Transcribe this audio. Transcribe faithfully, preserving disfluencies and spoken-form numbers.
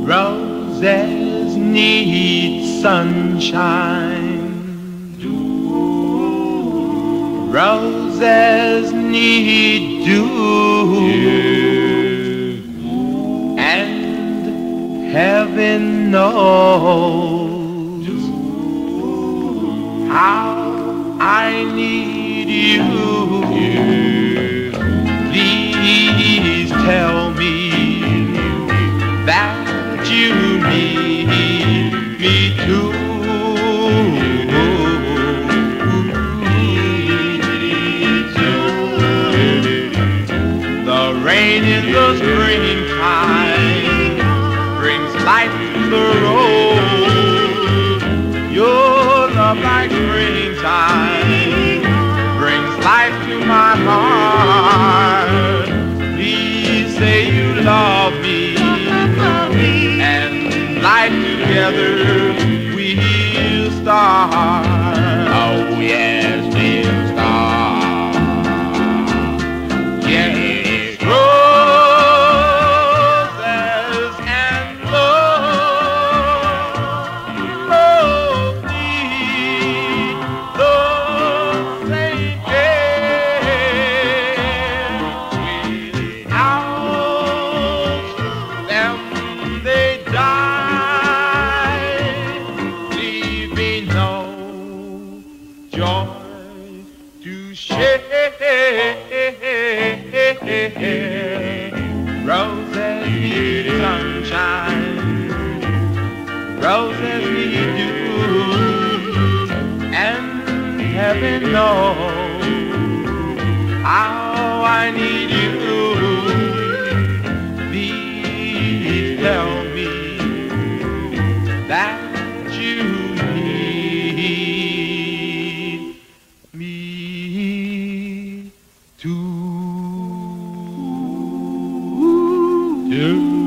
Roses need sunshine. Roses need dew. And heaven knows how I need you. Please tell me that you need me too. The rain in the springtime brings life to the road. Your love like springtime brings life to my heart. Please say you love me, and life together we'll start. Oh yes, we'll start. Yes, roses and love, love need the same care. Without them they die, leaving no joy to share. Roses need sunshine, roses need dew, and heaven knows how I need you. Please tell me that you need me too.